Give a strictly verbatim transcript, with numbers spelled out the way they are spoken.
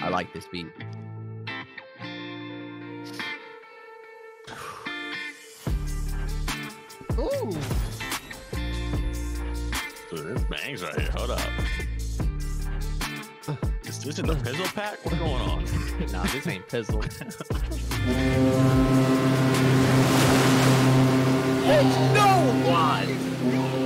I like this beat. Ooh. Dude, this bangs right here. Hold up. Is this in the Pizzle pack? What's going on? Nah, this ain't Pizzle. No one.